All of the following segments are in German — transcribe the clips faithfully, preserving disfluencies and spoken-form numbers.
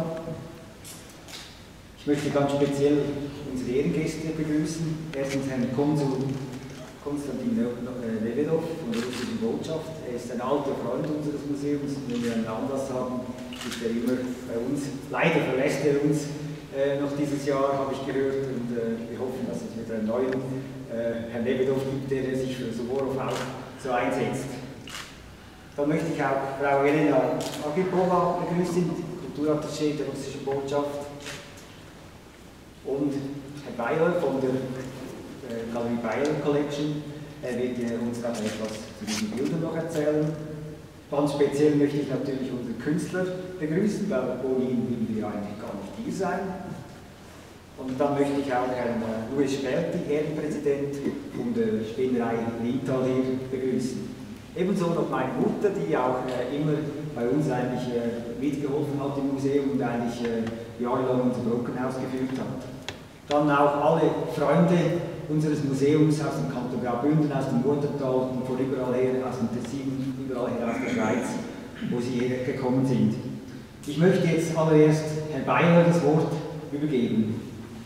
Ich möchte ganz speziell unsere Ehrengäste begrüßen. Erstens Herrn Konsul Konstantin Nevedow von der russischen Botschaft. Er ist ein alter Freund unseres Museums. Wenn wir einen Anlass haben, ist er immer bei uns. Leider verlässt er uns äh, noch dieses Jahr, habe ich gehört. Und äh, wir hoffen, dass es wieder einen neuen äh, Herrn Nevedow gibt, der sich für Suworow auch so einsetzt. Dann möchte ich auch Frau Elena Agipova begrüßen, Kulturattaché der russischen Botschaft. Und Herr Beiler von der äh, Galerie Beiler Collection, er wird äh, uns dann etwas zu diesen Bildern noch erzählen. Ganz speziell möchte ich natürlich unseren Künstler begrüßen, weil ohne ihn würden wir eigentlich gar nicht hier sein. Und dann möchte ich auch Herrn äh, Louis Sperti, Ehrenpräsident von der Spinnerei Rital hier begrüßen. Ebenso noch meine Mutter, die auch äh, immer bei uns eigentlich äh, mitgeholfen hat im Museum und eigentlich äh, jahrelang unser Brockenhaus geführt hat. Dann auch alle Freunde unseres Museums aus dem Kanton Graubünden, aus dem Murtental und von überall her, aus dem Tessin, überall her aus der Schweiz, wo sie hierher gekommen sind. Ich möchte jetzt allererst Herrn Beiler das Wort übergeben.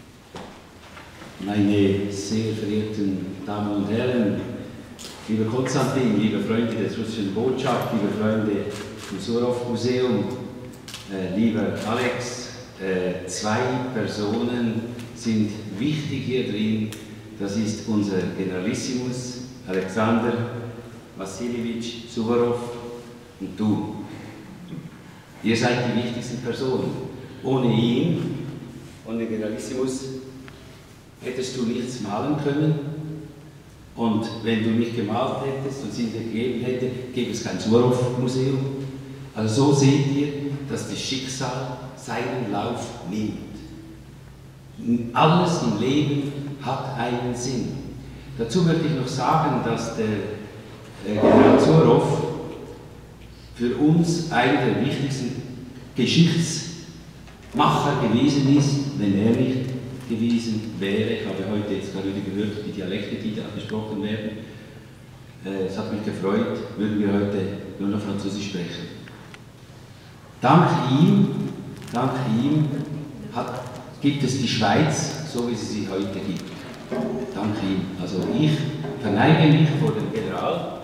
Meine sehr verehrten Damen und Herren, lieber Konstantin, liebe Freunde der russischen Botschaft, liebe Freunde vom Suworow Museum, äh, lieber Alex, äh, zwei Personen sind wichtig hier drin. Das ist unser Generalissimus Alexander Wassiljewitsch Suworow und du. Ihr seid die wichtigsten Personen. Ohne ihn, ohne Generalissimus, hättest du nichts malen können. Und wenn du nicht gemalt hättest und es ihn gegeben hätte, gäbe es kein Suworow-Museum. Also so seht ihr, dass das Schicksal seinen Lauf nimmt. Alles im Leben hat einen Sinn. Dazu möchte ich noch sagen, dass der äh, General Suworow für uns einer der wichtigsten Geschichtsmacher gewesen ist, wenn er nicht gewesen wäre. Ich habe heute jetzt gerade gehört, die Dialekte, die da gesprochen werden. Äh, es hat mich gefreut, würden wir heute nur noch Französisch sprechen. Dank ihm, dank ihm hat, gibt es die Schweiz, so wie sie sie heute gibt. Dank ihm. Also ich verneige mich vor dem General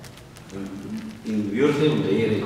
in Würde und Ehre.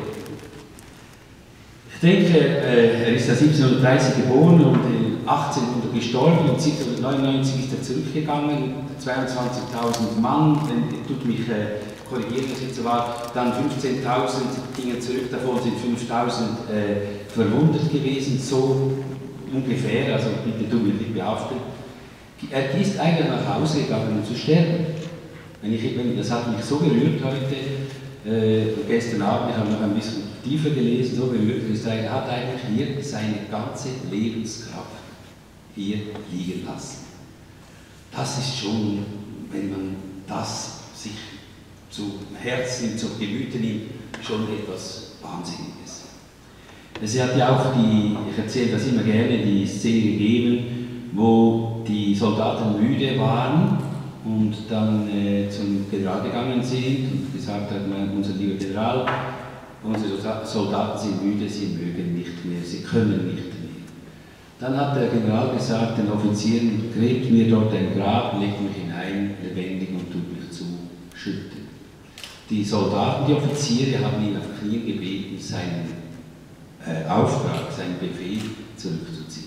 Ich denke, äh, er ist ja siebzehnhundertdreißig geboren und in achtzehnhundert gestorben und siebzehnhundertneunundneunzig ist er zurückgegangen, zweiundzwanzigtausend Mann, wenn, tut mich äh, korrigieren, dass jetzt so war, dann fünfzehntausend gingen zurück, davon sind fünftausend äh, verwundet gewesen, so ungefähr, also bitte du mir nicht behaupten. Er ist eigentlich nach Hause gegangen, um zu sterben. Wenn ich, wenn, das hat mich so berührt heute, äh, gestern Abend, ich habe noch ein bisschen tiefer gelesen, so berührt, er hat eigentlich hier seine ganze Lebenskraft hier liegen lassen. Das ist schon, wenn man das sich zu Herzen, zu Gemüte nimmt, schon etwas Wahnsinniges. Es hat ja auch die, ich erzähle das immer gerne, die Szene gegeben, wo die Soldaten müde waren und dann äh, zum General gegangen sind und gesagt hat, unser lieber General, unsere Soldaten sind müde, sie mögen nicht mehr, sie können nicht mehr. Dann hat der General gesagt, den Offizieren, gräbt mir dort ein Grab, legt mich hinein, lebendig und tut mich zuschütten. Die Soldaten, die Offiziere haben ihn auf Knien gebeten, seinen äh, Auftrag, seinen Befehl zurückzuziehen.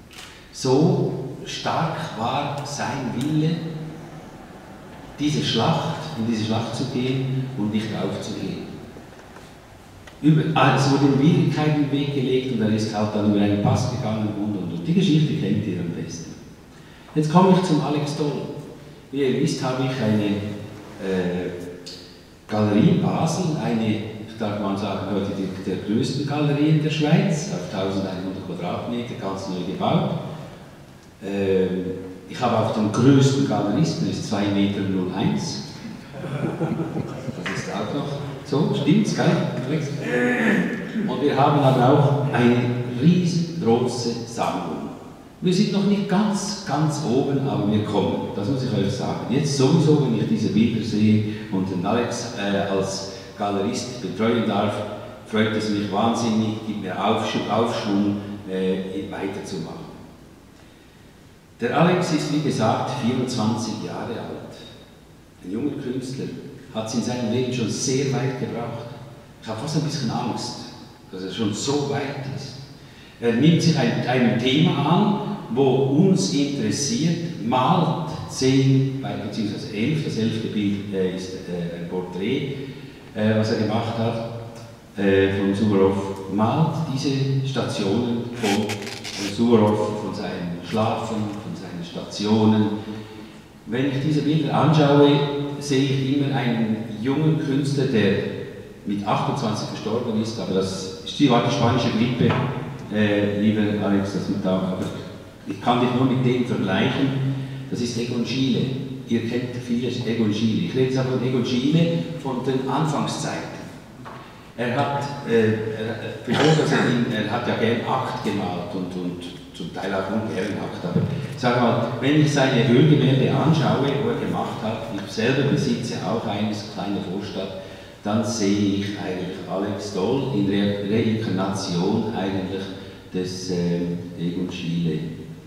So stark war sein Wille, diese Schlacht, in diese Schlacht zu gehen und nicht aufzugeben. Über, ah, es wurden Widrigkeiten im Weg gelegt und er ist halt dann über einen Pass gegangen und und und. Die Geschichte kennt ihr am besten. Jetzt komme ich zum Alex Doll. Wie ihr wisst, habe ich eine äh, Galerie in Basel, eine, ich darf mal sagen, heute die der größten Galerie in der Schweiz, auf eintausendeinhundert Quadratmeter, ganz neu gebaut. Äh, ich habe auch den größten Galeristen, ist zwei Meter null eins. Das ist auch noch so, stimmt's, gell? Und wir haben aber auch eine riesengroße Sammlung. Wir sind noch nicht ganz, ganz oben, aber wir kommen, das muss ich euch sagen. Jetzt sowieso, wenn ich diese Bilder sehe und den Alex äh, als Galerist betreuen darf, freut es mich wahnsinnig, gibt mir Aufschwung, Aufschwung äh, weiterzumachen. Der Alex ist, wie gesagt, vierundzwanzig Jahre alt. Ein junger Künstler, hat es in seinem Leben schon sehr weit gebracht. Ich habe fast ein bisschen Angst, dass er schon so weit ist. Er nimmt sich ein, einem Thema an, wo uns interessiert, malt zehn, beziehungsweise elf, das elfte Bild äh, ist äh, ein Porträt, äh, was er gemacht hat, äh, von Suvorov, malt diese Stationen von äh, Suvorov, von seinem Schlafen, von seinen Stationen. Wenn ich diese Bilder anschaue, sehe ich immer einen jungen Künstler, der mit achtundzwanzig gestorben ist, aber das war die spanische Grippe, äh, lieber Alex, das mit auch, aber ich kann dich nur mit dem vergleichen, das ist Egon Schiele. Ihr kennt viele Egon Schiele. Ich rede jetzt aber von Egon Schiele von den Anfangszeiten. Er hat, äh, er, bevor das er, ihn, er hat ja gern Akt gemalt und, und zum Teil auch ungern Akt, aber sag mal, wenn ich seine Ölgemälde anschaue, wo er gemacht hat, ich selber besitze auch eines, kleine Vorstadt, dann sehe ich eigentlich Alex Doll in Re Reinkarnation eigentlich des äh, Egon Schiele.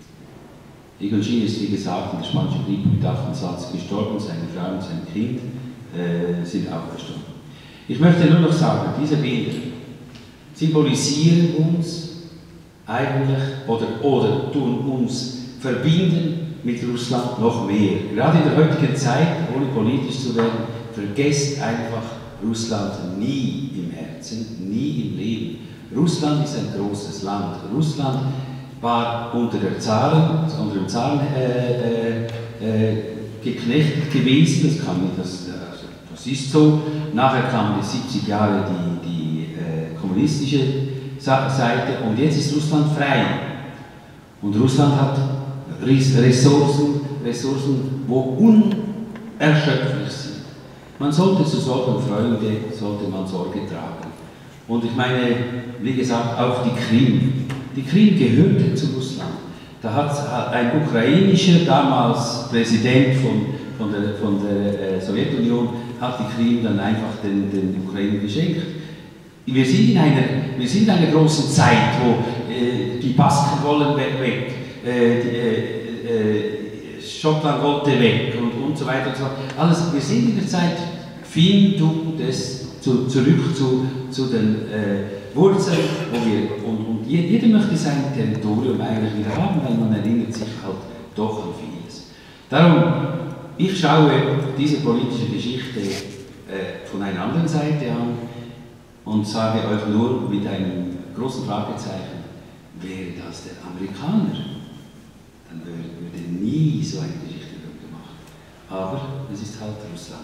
Egon Schiele ist, wie gesagt, in der spanischen Grippe mit achtundzwanzig gestorben, seine Frau und sein Kind äh, sind auch gestorben. Ich möchte nur noch sagen, diese Bilder symbolisieren uns eigentlich oder, oder tun uns verbinden mit Russland noch mehr. Gerade in der heutigen Zeit, ohne politisch zu werden, vergesst einfach Russland nie im Herzen, nie im Leben. Russland ist ein großes Land. Russland war unter, der Zaren, unter dem Zaren äh, äh, geknechtet gewesen, das, kann, das, das ist so. Nachher kamen die siebzig Jahre die, die äh, kommunistische Seite und jetzt ist Russland frei. Und Russland hat Ressourcen, Ressourcen, wo unerschöpflich sind. Man sollte zu solchen Freunden sollte man Sorge tragen. Und ich meine, wie gesagt, auch die Krim. Die Krim gehörte zu Russland. Da hat ein ukrainischer, damals Präsident von, von der, von der äh, Sowjetunion, hat die Krim dann einfach den, den Ukraine geschenkt. Wir sind in einer, wir sind in einer großen Zeit, wo äh, die Basken wollen weg, äh, die, äh, äh, Schottland wollte weg und, und so weiter und so fort. Alles, wir sind in der Zeit, Findung des, zu, zurück zu, zu den äh, Wurzeln, wo wir, und, und jeder möchte sein Territorium eigentlich wieder haben, weil man erinnert sich halt doch an vieles. Darum, ich schaue diese politische Geschichte äh, von einer anderen Seite an und sage euch nur mit einem großen Fragezeichen, wäre das der Amerikaner, dann würde, würde nie so eine Geschichte gemacht. Aber es ist halt Russland.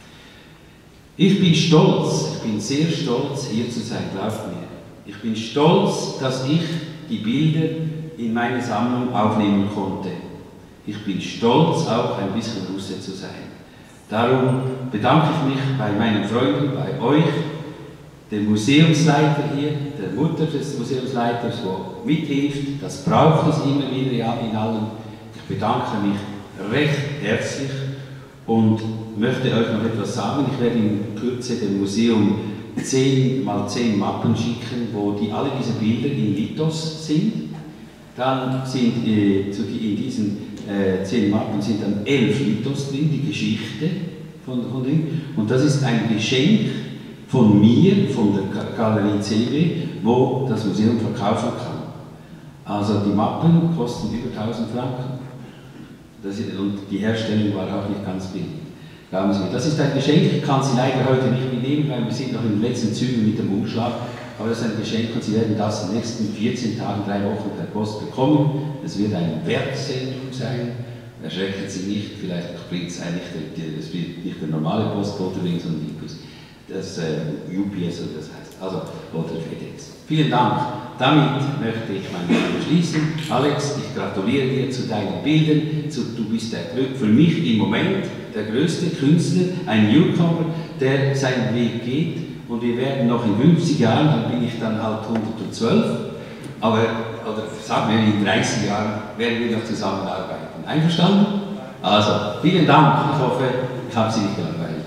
Ich bin stolz, ich bin sehr stolz, hier zu sein, glaubt mir. Ich bin stolz, dass ich die Bilder in meine Sammlung aufnehmen konnte. Ich bin stolz, auch ein bisschen Russe zu sein. Darum bedanke ich mich bei meinen Freunden, bei euch, dem Museumsleiter hier, der Mutter des Museumsleiters, der mithilft. Das braucht es immer wieder ja, in allem. Ich bedanke mich recht herzlich und möchte euch noch etwas sagen. Ich werde in Kürze dem Museum zehn mal zehn Mappen schicken, wo die, alle diese Bilder in Lithos sind. Dann sind äh, zu die, in diesen äh, zehn Mappen sind dann elf Lithos drin, die Geschichte von, von drin. Und das ist ein Geschenk von mir, von der Galerie C B, wo das Museum verkaufen kann. Also die Mappen kosten über tausend Franken. Das ist, und die Herstellung war auch nicht ganz billig. Glauben Sie mir, das ist ein Geschenk, ich kann Sie leider heute nicht mitnehmen, weil wir sind noch in den letzten Zügen mit dem Umschlag. Aber das ist ein Geschenk und Sie werden das in den nächsten vierzehn Tagen, drei Wochen per Post bekommen. Es wird ein Werksendung sein. Erschrecken Sie nicht, vielleicht bringt es eigentlich, es wird nicht der normale Postbote bringen, sondern das äh, U P S oder das heißt, also oder FedEx. Vielen Dank. Damit möchte ich mein Video schließen. Alex, ich gratuliere dir zu deinen Bildern. Zu, du bist der, für mich im Moment der größte Künstler, ein Newcomer, der seinen Weg geht. Und wir werden noch in fünfzig Jahren, dann bin ich dann halt hundertzwölf, aber oder sagen wir in dreißig Jahren werden wir noch zusammenarbeiten. Einverstanden? Also, vielen Dank. Ich hoffe, ich habe Sie nicht gelangweilt.